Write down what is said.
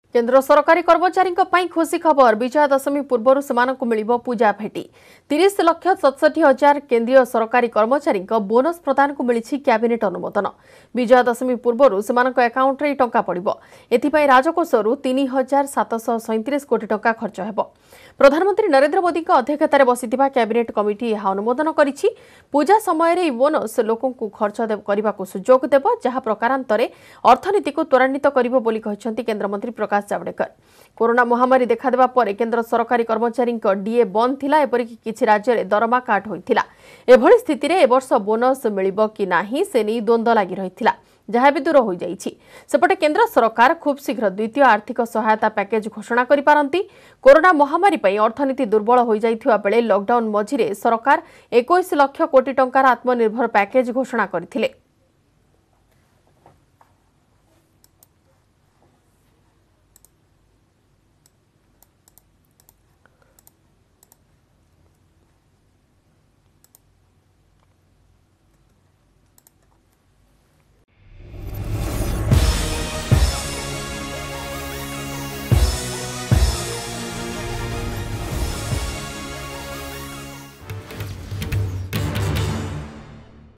केन्द्र सरकारी कर्मचारी खुशी खबर विजया दशमी पूर्व से मिलिबो पूजा भेटी 30,67,000 केन्द्रीय सरकारी कर्मचारी बोनस प्रदान को मिली कैबिनेट अनुमोदन। विजया दशमी पूर्व से अकाउंट रे टंका पड़िबो। एथिपाई राजकोषरू 3,737 कोटी टंका खर्च हेबो। प्रधानमंत्री नरेंद्र मोदी अध्यक्षतार बसिथिबा कैबिनेट कमिटी यह अनुमोदन करिछि। पूजा समय बोनस लोकों को खर्च करने को सुजोग देव, जहाँ प्रकारांतरे अर्थनीति को त्वरान्वित करिबो बोली कहिसेंति केन्द्रमंत्री प्रकाश जावड़ेकर। कोरोना महामारी देखा पर केन्द्र सरकारी कर्मचारी डीए बंद थिला, एपरिक किछि राज्य में दरमा काट होइथिला। एभली स्थिति में एवर्ष बोनस मिलिबो कि नाही से नहीं द्वंद्व लगी रहिथिला, जहाँ भी दूर हो जाइछि। सेपटे केन्द्र सरकार खूब शीघ्र द्वितीय आर्थिक सहायता पैकेज घोषणा करि पारंती। कोरोना महामारी पई अर्थनीति दुर्बल हो जाइथिबा बेले लॉकडाउन मझिरे सरकार 21 लाख कोटी टंकार आत्मनिर्भर पैकेज घोषणा करथिले।